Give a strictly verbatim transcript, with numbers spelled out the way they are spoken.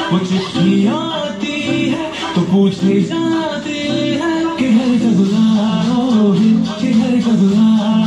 वो चिट्ठी आती है तो पूछे जाते हैं कि घर कब आओगे, कि घर कब आओगे।